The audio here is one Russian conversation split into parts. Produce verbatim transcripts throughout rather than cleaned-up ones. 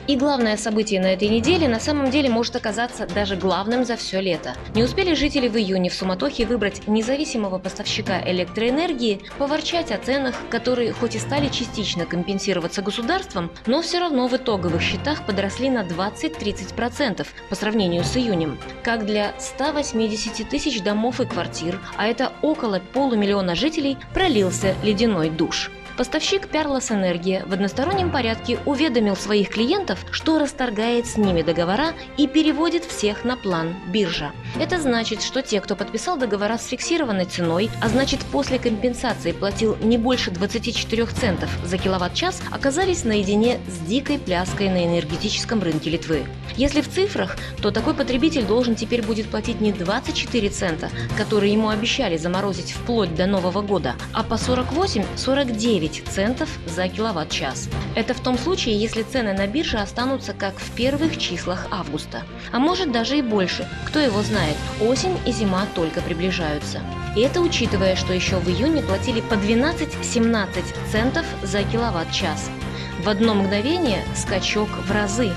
И главное событие на этой неделе на самом деле может оказаться даже главным за все лето. Не успели жители в июне в суматохе выбрать независимого поставщика электроэнергии, поворчать о ценах, которые хоть и стали частично компенсироваться государством, но все равно в итоговых счетах подросли на двадцать-тридцать процентов по сравнению с июнем. Как для ста восьмидесяти тысяч домов и квартир, а это около полумиллиона жителей, пролился ледяной душ. Поставщик Перлос Энергия в одностороннем порядке уведомил своих клиентов, что расторгает с ними договора и переводит всех на план биржа. Это значит, что те, кто подписал договора с фиксированной ценой, а значит после компенсации платил не больше двадцати четырёх центов за киловатт-час, оказались наедине с дикой пляской на энергетическом рынке Литвы. Если в цифрах, то такой потребитель должен теперь будет платить не двадцать четыре цента, которые ему обещали заморозить вплоть до Нового года, а по сорок восемь — сорок девять центов за киловатт-час. Это в том случае, если цены на бирже останутся как в первых числах августа. А может даже и больше, кто его знает, осень и зима только приближаются. И это учитывая, что еще в июне платили по двенадцать-семнадцать центов за киловатт-час. В одно мгновение скачок в разы.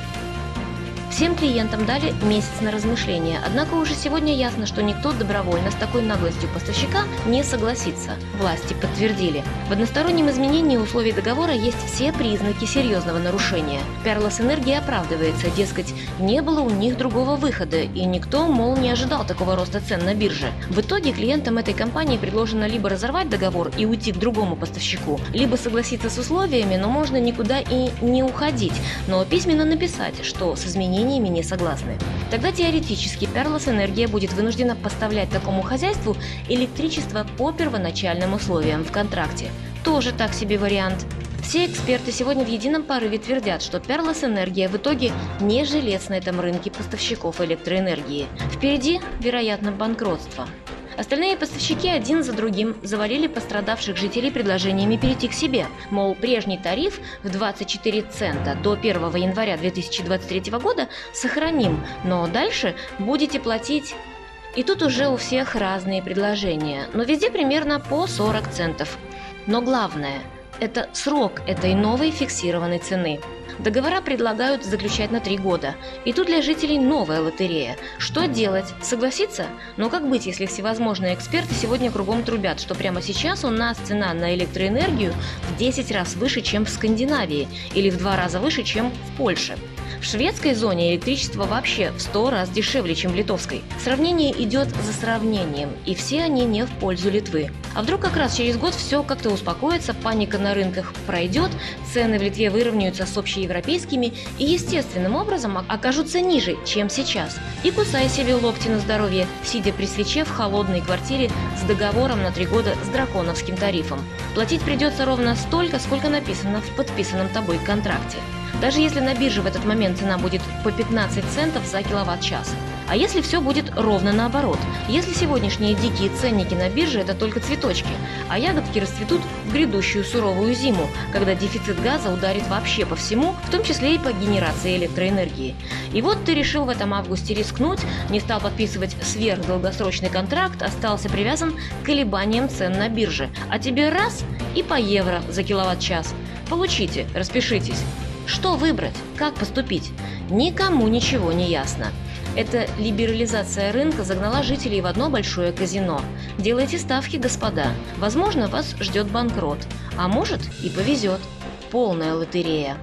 Всем клиентам дали месяц на размышление, однако уже сегодня ясно, что никто добровольно с такой наглостью поставщика не согласится. Власти подтвердили. В одностороннем изменении условий договора есть все признаки серьезного нарушения. Перлос Энергия оправдывается, дескать, не было у них другого выхода, и никто, мол, не ожидал такого роста цен на бирже. В итоге клиентам этой компании предложено либо разорвать договор и уйти к другому поставщику, либо согласиться с условиями, но можно никуда и не уходить, но письменно написать, что с изменениями не согласны. Тогда теоретически Перлос Энергия будет вынуждена поставлять такому хозяйству электричество по первоначальным условиям в контракте. Тоже так себе вариант. Все эксперты сегодня в едином порыве твердят, что Перлос Энергия в итоге не жилец на этом рынке поставщиков электроэнергии. Впереди, вероятно, банкротство. Остальные поставщики один за другим завалили пострадавших жителей предложениями перейти к себе. Мол, прежний тариф в двадцать четыре цента до первого января две тысячи двадцать третьего года сохраним, но дальше будете платить... И тут уже у всех разные предложения, но везде примерно по сорок центов. Но главное – это срок этой новой фиксированной цены. Договора предлагают заключать на три года. И тут для жителей новая лотерея. Что делать? Согласиться? Но как быть, если всевозможные эксперты сегодня кругом трубят, что прямо сейчас у нас цена на электроэнергию в десять раз выше, чем в Скандинавии, или в два раза выше, чем в Польше? В шведской зоне электричество вообще в сто раз дешевле, чем в литовской. Сравнение идет за сравнением, и все они не в пользу Литвы. А вдруг как раз через год все как-то успокоится, паника на рынках пройдет, цены в Литве выровняются с общеевропейскими и естественным образом окажутся ниже, чем сейчас. И кусай себе локти на здоровье, сидя при свече в холодной квартире с договором на три года с драконовским тарифом. Платить придется ровно столько, сколько написано в подписанном тобой контракте. Даже если на бирже в этот момент цена будет по пятнадцать центов за киловатт-час. А если все будет ровно наоборот? Если сегодняшние дикие ценники на бирже – это только цветочки, а ягодки расцветут в грядущую суровую зиму, когда дефицит газа ударит вообще по всему, в том числе и по генерации электроэнергии. И вот ты решил в этом августе рискнуть, не стал подписывать сверхдолгосрочный контракт, остался привязан к колебаниям цен на бирже. А тебе раз – и по евро за киловатт-час. Получите, распишитесь. Что выбрать? Как поступить? Никому ничего не ясно. Эта либерализация рынка загнала жителей в одно большое казино. Делайте ставки, господа. Возможно, вас ждет банкрот. А может и повезет. Полная лотерея.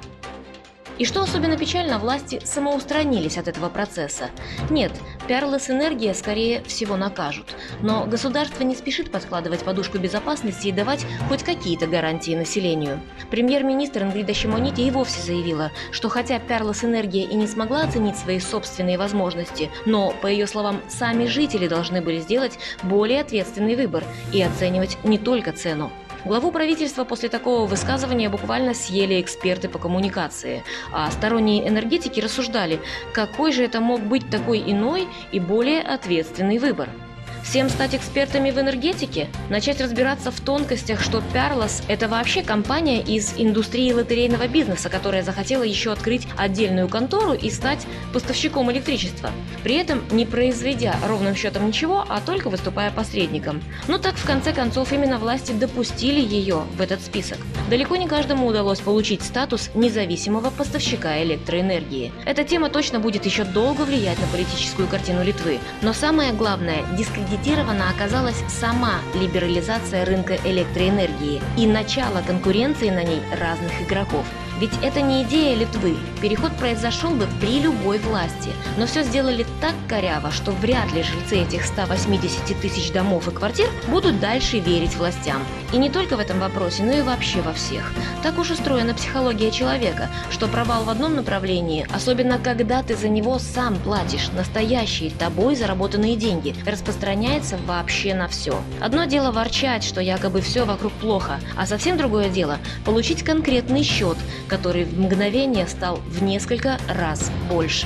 И что особенно печально, власти самоустранились от этого процесса. Нет, Перлос Энергия скорее всего накажут. Но государство не спешит подкладывать подушку безопасности и давать хоть какие-то гарантии населению. Премьер-министр Ингрида Шимоняте и вовсе заявила, что хотя Перлос Энергия и не смогла оценить свои собственные возможности, но, по ее словам, сами жители должны были сделать более ответственный выбор и оценивать не только цену. Главу правительства после такого высказывания буквально съели эксперты по коммуникации, а сторонние энергетики рассуждали, какой же это мог быть такой иной и более ответственный выбор. Всем стать экспертами в энергетике? Начать разбираться в тонкостях, что Perlas – это вообще компания из индустрии лотерейного бизнеса, которая захотела еще открыть отдельную контору и стать поставщиком электричества, при этом не произведя ровным счетом ничего, а только выступая посредником. Но так в конце концов именно власти допустили ее в этот список. Далеко не каждому удалось получить статус независимого поставщика электроэнергии. Эта тема точно будет еще долго влиять на политическую картину Литвы. Но самое главное, дискредитирована оказалась сама либерализация рынка электроэнергии и начало конкуренции на ней разных игроков. Ведь это не идея Литвы. Переход произошел бы при любой власти. Но все сделали так коряво, что вряд ли жильцы этих ста восьмидесяти тысяч домов и квартир будут дальше верить властям. И не только в этом вопросе, но и вообще во всех. Так уж устроена психология человека, что провал в одном направлении, особенно когда ты за него сам платишь настоящие тобой заработанные деньги, распространяется вообще на все. Одно дело ворчать, что якобы все вокруг плохо, а совсем другое дело – получить конкретный счет, который в мгновение стал в несколько раз больше.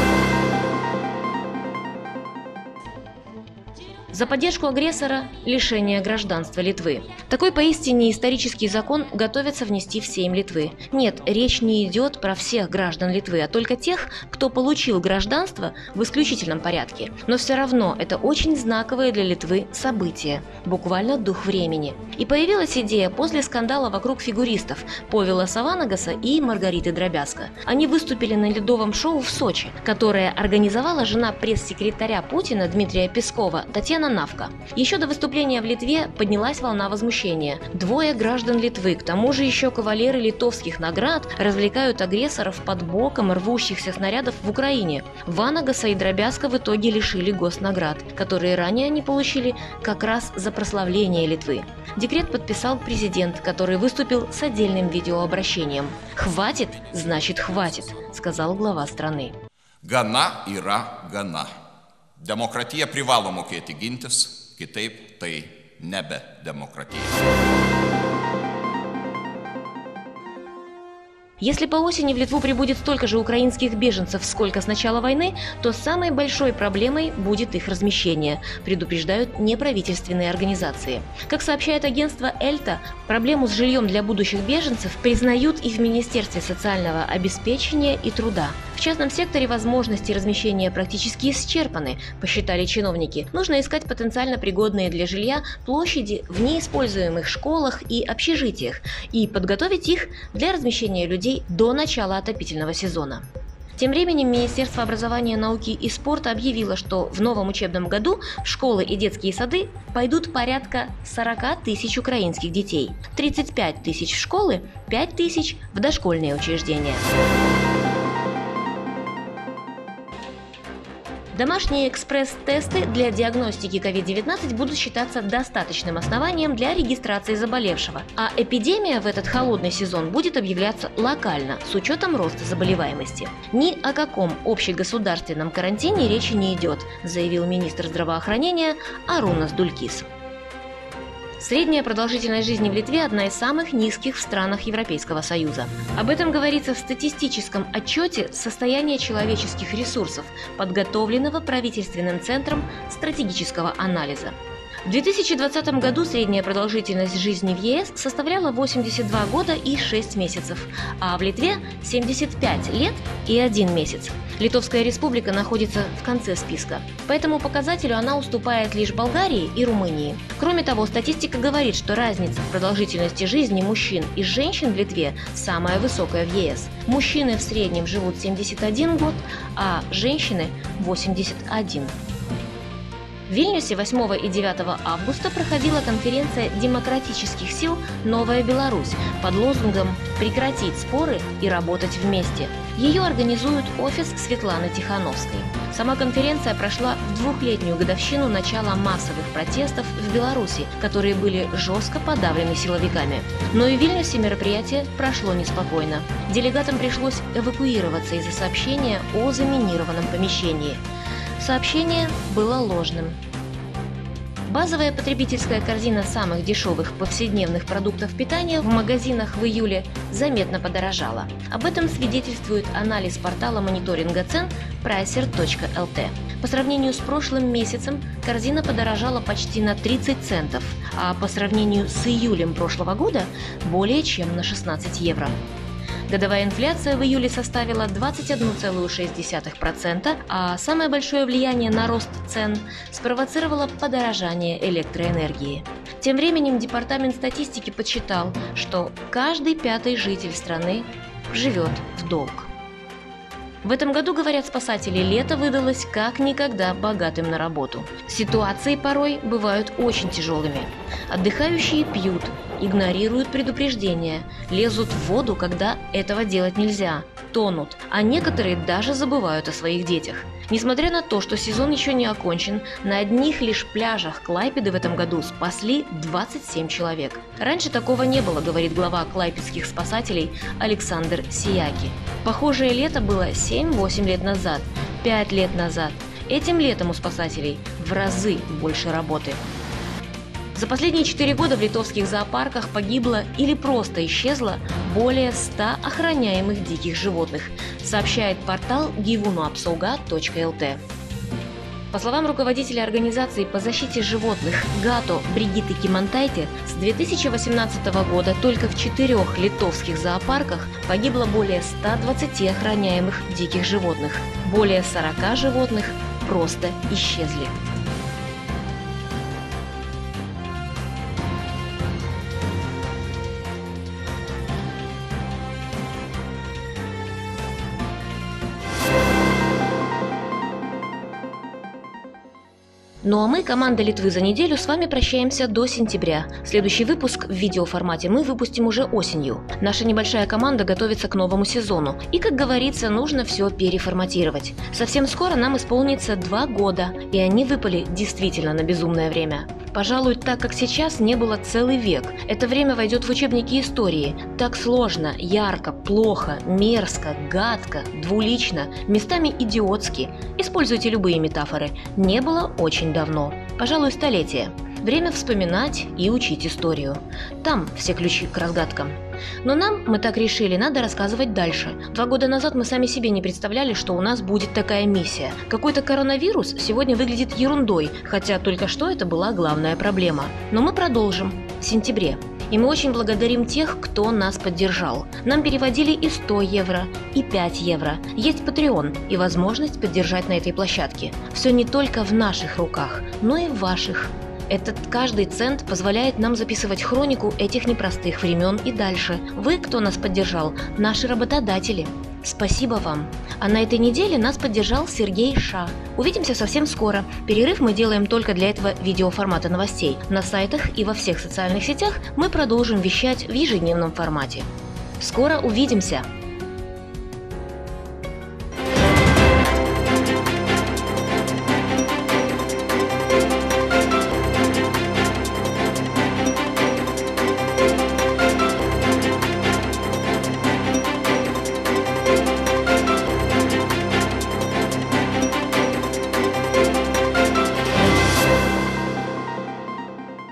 За поддержку агрессора – лишение гражданства Литвы. Такой поистине исторический закон готовятся внести в Сейм Литвы. Нет, речь не идет про всех граждан Литвы, а только тех, кто получил гражданство в исключительном порядке. Но все равно это очень знаковое для Литвы событие, буквально дух времени. И появилась идея после скандала вокруг фигуристов Повила Саванагаса и Маргариты Дробязко. Они выступили на ледовом шоу в Сочи, которое организовала жена пресс-секретаря Путина Дмитрия Пескова Татьяна Навка. Еще до выступления в Литве поднялась волна возмущения. Двое граждан Литвы, к тому же еще кавалеры литовских наград, развлекают агрессоров под боком рвущихся снарядов в Украине. Ванагаса и Дробязко в итоге лишили госнаград, которые ранее они получили как раз за прославление Литвы. Декрет подписал президент, который выступил с отдельным видеообращением. «Хватит, значит хватит», — сказал глава страны. Гана ира гана. Demokratija privalo mokėti gintis, kitaip tai nebe demokratija. Если по осени в Литву прибудет столько же украинских беженцев, сколько с начала войны, то самой большой проблемой будет их размещение, предупреждают неправительственные организации. Как сообщает агентство Эльта, проблему с жильем для будущих беженцев признают и в Министерстве социального обеспечения и труда. В частном секторе возможности размещения практически исчерпаны, посчитали чиновники. Нужно искать потенциально пригодные для жилья площади в неиспользуемых школах и общежитиях и подготовить их для размещения людей до начала отопительного сезона. Тем временем Министерство образования, науки и спорта объявило, что в новом учебном году в школы и детские сады пойдут порядка сорока тысяч украинских детей. тридцать пять тысяч в школы, пять тысяч в дошкольные учреждения. Домашние экспресс-тесты для диагностики ковид девятнадцать будут считаться достаточным основанием для регистрации заболевшего, а эпидемия в этот холодный сезон будет объявляться локально с учетом роста заболеваемости. Ни о каком общегосударственном карантине речи не идет, заявил министр здравоохранения Арунас Дулькис. Средняя продолжительность жизни в Литве одна из самых низких в странах Европейского Союза. Об этом говорится в статистическом отчете «Состояние человеческих ресурсов», подготовленного правительственным центром стратегического анализа. В две тысячи двадцатом году средняя продолжительность жизни в ЕС составляла восемьдесят два года и шесть месяцев, а в Литве – семьдесят пять лет и один месяц. Литовская республика находится в конце списка. По этому показателю она уступает лишь Болгарии и Румынии. Кроме того, статистика говорит, что разница в продолжительности жизни мужчин и женщин в Литве самая высокая в ЕС. Мужчины в среднем живут семьдесят один год, а женщины – восемьдесят один. В Вильнюсе восьмого и девятого августа проходила конференция демократических сил «Новая Беларусь» под лозунгом «Прекратить споры и работать вместе». Ее организует офис Светланы Тихановской. Сама конференция прошла в двухлетнюю годовщину начала массовых протестов в Беларуси, которые были жестко подавлены силовиками. Но и в Вильнюсе мероприятие прошло неспокойно. Делегатам пришлось эвакуироваться из-за сообщения о заминированном помещении. Сообщение было ложным. Базовая потребительская корзина самых дешевых повседневных продуктов питания в магазинах в июле заметно подорожала. Об этом свидетельствует анализ портала мониторинга цен прайсер точка эл ти. По сравнению с прошлым месяцем корзина подорожала почти на тридцать центов, а по сравнению с июлем прошлого года более чем на шестнадцать евро. Годовая инфляция в июле составила двадцать одна целая шесть десятых процента, а самое большое влияние на рост цен спровоцировало подорожание электроэнергии. Тем временем Департамент статистики подсчитал, что каждый пятый житель страны живет в долг. В этом году, говорят спасатели, лето выдалось как никогда богатым на работу. Ситуации порой бывают очень тяжелыми. Отдыхающие пьют, игнорируют предупреждения, лезут в воду, когда этого делать нельзя, тонут, а некоторые даже забывают о своих детях. Несмотря на то, что сезон еще не окончен, на одних лишь пляжах Клайпеды в этом году спасли двадцать семь человек. Раньше такого не было, говорит глава клайпедских спасателей Александр Сияки. Похожее лето было семь-восемь лет назад, пять лет назад. Этим летом у спасателей в разы больше работы. За последние четыре года в литовских зоопарках погибло или просто исчезло более ста охраняемых диких животных, сообщает портал гивунуапсауга точка эл ти. По словам руководителя организации по защите животных ГАТО Бригитты Кимантайте, с две тысячи восемнадцатого года только в четырех литовских зоопарках погибло более ста двадцати охраняемых диких животных. Более сорока животных просто исчезли. Ну а мы, команда Литвы за неделю, с вами прощаемся до сентября. Следующий выпуск в видеоформате мы выпустим уже осенью. Наша небольшая команда готовится к новому сезону. И, как говорится, нужно все переформатировать. Совсем скоро нам исполнится два года, и они выпали действительно на безумное время. Пожалуй, так как сейчас не было целый век. Это время войдет в учебники истории. Так сложно, ярко, плохо, мерзко, гадко, двулично, местами идиотски. Используйте любые метафоры. Не было очень давно. Пожалуй, столетие. Время вспоминать и учить историю. Там все ключи к разгадкам. Но нам, мы так решили, надо рассказывать дальше. Два года назад мы сами себе не представляли, что у нас будет такая миссия. Какой-то коронавирус сегодня выглядит ерундой, хотя только что это была главная проблема. Но мы продолжим в сентябре. И мы очень благодарим тех, кто нас поддержал. Нам переводили и сто евро, и пять евро. Есть Patreon и возможность поддержать на этой площадке. Все не только в наших руках, но и в ваших. Этот каждый цент позволяет нам записывать хронику этих непростых времен и дальше. Вы, кто нас поддержал, наши работодатели. Спасибо вам. А на этой неделе нас поддержал Сергей Ша. Увидимся совсем скоро. Перерыв мы делаем только для этого видеоформата новостей. На сайтах и во всех социальных сетях мы продолжим вещать в ежедневном формате. Скоро увидимся!